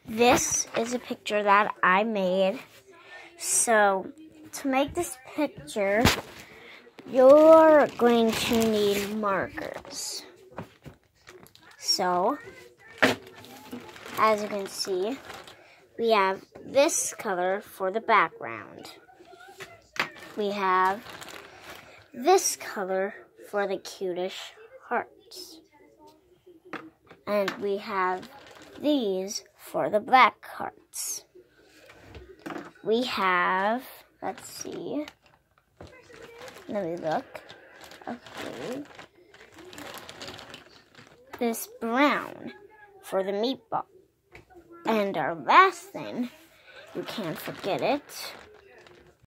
This is a picture that I made. So, to make this picture, you're going to need markers. So, as you can see, we have this color for the background. We have this color for the cutish hearts. And we have these for the black hearts. We have, let's see, let me look. Okay. This brown for the meatball. And our last thing, you can't forget it,